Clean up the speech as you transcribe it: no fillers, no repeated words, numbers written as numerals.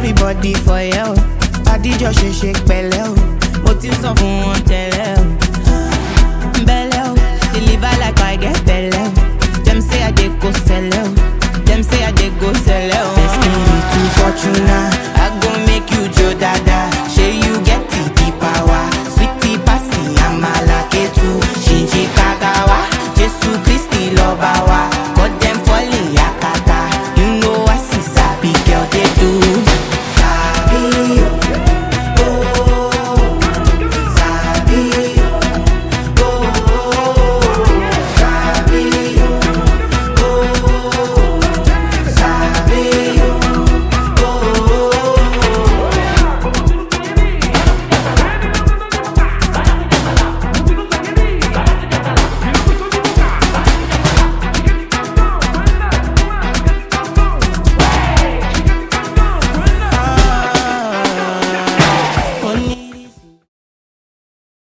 everybody for you. Body just shake pẹ̀lẹ́ o. Mo ti sọ fún wọn tẹ́lẹ̀ o. Belle o, deliver like I get belle o. Them say I dey go sell o. Them say I dey go sell o. Destiny to Fortuna.